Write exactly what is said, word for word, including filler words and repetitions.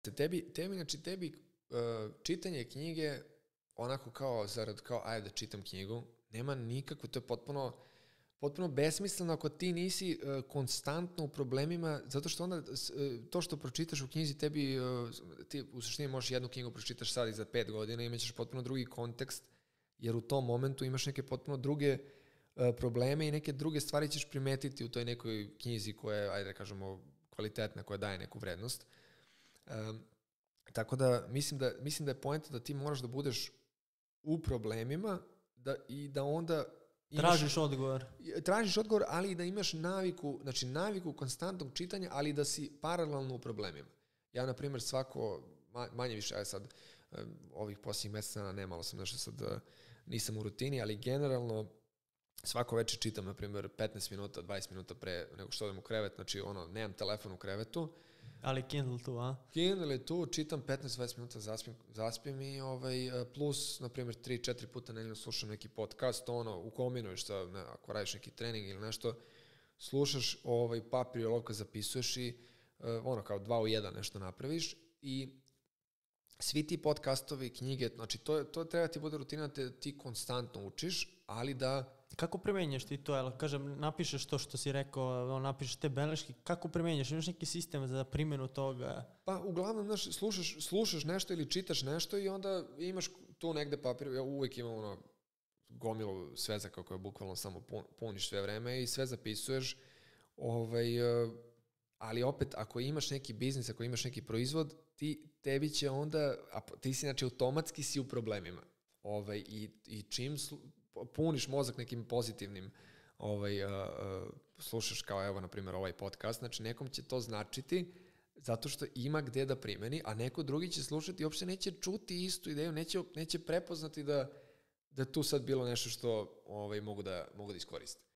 Tebi, tebi, znači tebi uh, čitanje knjige onako kao zarad kao ajde da čitam knjigu, nema nikakvo, to je potpuno potpuno besmisleno ako ti nisi uh, konstantno u problemima, zato što onda uh, to što pročitaš u knjizi tebi, uh, ti u suštini možeš jednu knjigu pročitaš sad i za pet godina i imaćeš potpuno drugi kontekst, jer u tom momentu imaš neke potpuno druge uh, probleme i neke druge stvari ćeš primetiti u toj nekoj knjizi koja je, ajde da kažemo, kvalitetna, koja daje neku vrednost. Um, tako da mislim da, mislim da je poenta da ti moraš da budeš u problemima da, i da onda imaš, tražiš odgovor. Tražiš odgovor, ali i da imaš naviku, znači naviku konstantnog čitanja, ali da si paralelno u problemima. Ja, na primjer, svako, manje više, aj sad, ovih posljednjih mesecana, ne, malo sam nešto sad, nisam u rutini, ali generalno svako večer čitam, na primjer, petnaest minuta, dvadeset minuta pre nego što odem u krevet, znači ono, nemam telefon u krevetu. Ali Kindle tu, a? Kindle je tu, čitam petnaest do dvadeset minuta, zaspim, zaspim i ovaj, plus, na primjer, tri četiri puta nedeljno slušam neki podcast, ono, ukombinuješ sa, ne, ako radiš neki trening ili nešto, slušaš ovaj, papir i olovka zapisuješ i ono, kao dva u jedan nešto napraviš i svi ti podcastovi, knjige, znači to, to treba ti bude rutina da te, ti konstantno učiš, ali da... Kako primenjaš ti to? Jel, kažem, napišeš to što si rekao, napišeš te beleške, kako primenjaš? Imaš neki sistem za primjenu toga? Pa uglavnom, znaš, slušaš, slušaš nešto ili čitaš nešto i onda imaš tu negde papir, ja uvijek imam ono gomilu svezaka koje bukvalno samo puniš sve vreme i sve zapisuješ, ovaj, ali opet, ako imaš neki biznis, ako imaš neki proizvod, ti, tebi će onda, a ti si znači automatski si u problemima. Ovaj, i, i čim slu, puniš mozak nekim pozitivnim, ovaj, uh, uh, slušaš kao evo, na primjer, ovaj podcast, znači nekom će to značiti zato što ima gde da primeni, a neko drugi će slušati i uopšte neće čuti istu ideju, neće, neće prepoznati da, da tu sad bilo nešto što ovaj, mogu, da, mogu da iskoriste.